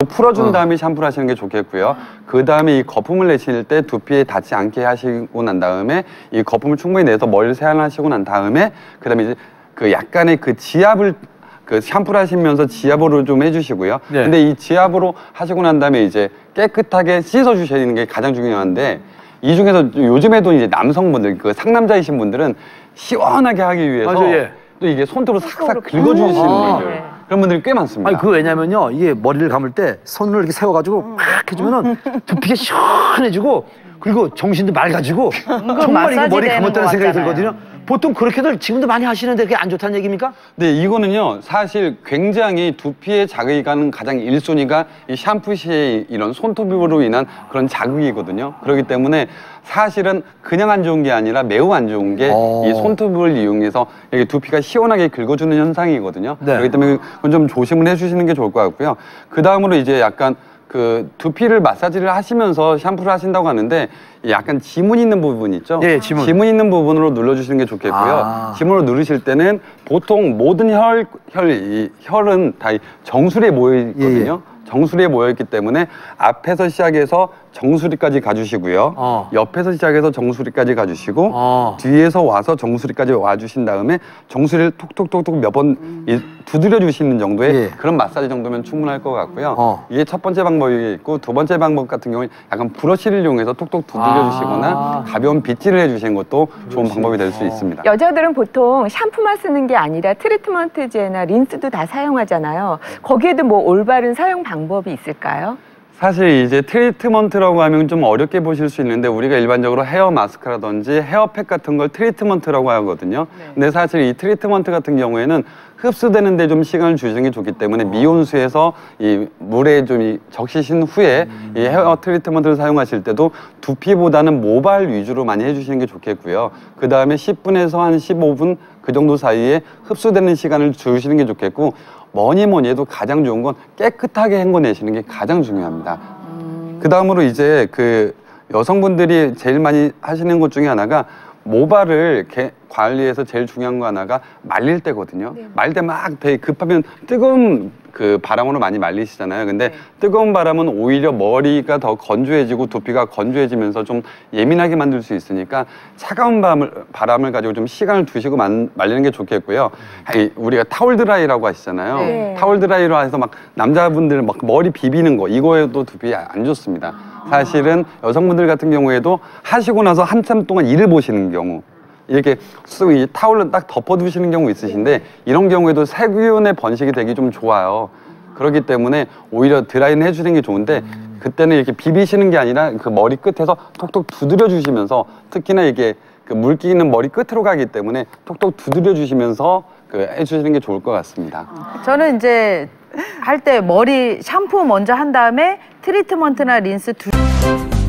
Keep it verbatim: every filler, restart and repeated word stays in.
풀어준 어. 다음에 샴푸를 하시는 게 좋겠고요. 그 다음에 이 거품을 내실 때 두피에 닿지 않게 하시고 난 다음에 이 거품을 충분히 내서 머리를 세안하시고 난 다음에 그 다음에 이제 그 약간의 그 지압을 그 샴푸를 하시면서 지압으로 좀 해주시고요. 네. 근데 이 지압으로 하시고 난 다음에 이제 깨끗하게 씻어 주시는 게 가장 중요한데 이 중에서 요즘에도 이제 남성분들 그 상남자이신 분들은 시원하게 하기 위해서 맞아, 예. 또 이게 손톱으로 싹싹 긁어주시는 아. 분들 그런 분들이 꽤 많습니다. 아니 그 왜냐면요 이게 머리를 감을 때 손을 이렇게 세워가지고 팍 해주면은 두피가 시원해지고 그리고 정신도 맑아지고 정말 이거 머리 감았다는 생각이 들거든요. 보통 그렇게들 지금도 많이 하시는데 그게 안 좋다는 얘기입니까? 네, 이거는요 사실 굉장히 두피에 자극이 가는 가장 일 순위가 이 샴푸 시에 이런 손톱으로 인한 그런 자극이거든요. 그렇기 때문에 사실은 그냥 안 좋은 게 아니라 매우 안 좋은 게 이 손톱을 이용해서 이렇게 두피가 시원하게 긁어주는 현상이거든요. 네. 그렇기 때문에 그건 좀 조심을 해주시는 게 좋을 것 같고요. 그 다음으로 이제 약간 그 두피를 마사지를 하시면서 샴푸를 하신다고 하는데 약간 지문 있는 부분 있죠? 네, 지문. 지문 있는 부분으로 눌러주시는 게 좋겠고요. 아. 지문으로 누르실 때는 보통 모든 혈, 혈, 이 혈은 다 정수리에 모여 있거든요. 예. 정수리에 모여있기 때문에 앞에서 시작해서 정수리까지 가주시고요. 어. 옆에서 시작해서 정수리까지 가주시고 어. 뒤에서 와서 정수리까지 와주신 다음에 정수리를 톡톡톡톡 몇 번 음. 두드려 주시는 정도의 예. 그런 마사지 정도면 충분할 것 같고요. 어. 이게 첫 번째 방법이 있고 두 번째 방법 같은 경우는 약간 브러쉬를 이용해서 톡톡 두드려 주시거나 아. 가벼운 빗질을 해주시는 것도 브러쉬. 좋은 방법이 될 수 어. 있습니다. 여자들은 보통 샴푸만 쓰는 게 아니라 트리트먼트 젤이나 린스도 다 사용하잖아요. 거기에도 뭐 올바른 사용 방법이 있을까요? 사실 이제 트리트먼트라고 하면 좀 어렵게 보실 수 있는데 우리가 일반적으로 헤어 마스크라든지 헤어팩 같은 걸 트리트먼트라고 하거든요. 네. 근데 사실 이 트리트먼트 같은 경우에는 흡수되는 데 좀 시간을 주시는 게 좋기 때문에 어. 미온수에서 이 물에 좀 적시신 후에 음. 이 헤어 트리트먼트를 사용하실 때도 두피보다는 모발 위주로 많이 해주시는 게 좋겠고요. 그 다음에 십 분에서 한 십오 분 그 정도 사이에 흡수되는 시간을 주시는 게 좋겠고 뭐니 뭐니 해도 가장 좋은 건 깨끗하게 헹궈내시는 게 가장 중요합니다. 음. 그 다음으로 이제 그 여성분들이 제일 많이 하시는 것 중에 하나가 모발을 개, 관리해서 제일 중요한 거 하나가 말릴 때거든요. 네. 말릴 때 막 되게 급하면 뜨거운 그 바람으로 많이 말리시잖아요. 근데 네. 뜨거운 바람은 오히려 머리가 더 건조해지고 두피가 건조해지면서 좀 예민하게 만들 수 있으니까 차가운 바람을, 바람을 가지고 좀 시간을 두시고 만, 말리는 게 좋겠고요. 음. 우리가 타월 드라이라고 하시잖아요. 네. 타월 드라이로 해서 막 남자분들 막 머리 비비는 거 이거에도 두피에 안 좋습니다. 사실은 여성분들 같은 경우에도 하시고 나서 한참 동안 일을 보시는 경우 이렇게 쓰고 이 타올로 딱 덮어두시는 경우 있으신데 이런 경우에도 세균의 번식이 되기 좀 좋아요. 그렇기 때문에 오히려 드라이는 해주는 게 좋은데 그때는 이렇게 비비시는 게 아니라 그 머리 끝에서 톡톡 두드려 주시면서 특히나 이게 그 물기 있는 머리 끝으로 가기 때문에 톡톡 두드려 주시면서 그 해주시는 게 좋을 것 같습니다. 저는 이제 할 때 머리 샴푸 먼저 한 다음에 트리트먼트나 린스 두